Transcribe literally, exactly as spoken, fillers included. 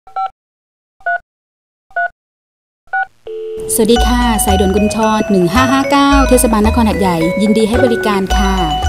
สวัสดีค่ะสายด่วนกุญชรหนึ่งห้าห้าเก้าเทศบาลนครหาดใหญ่ยินดีให้บริการค่ะ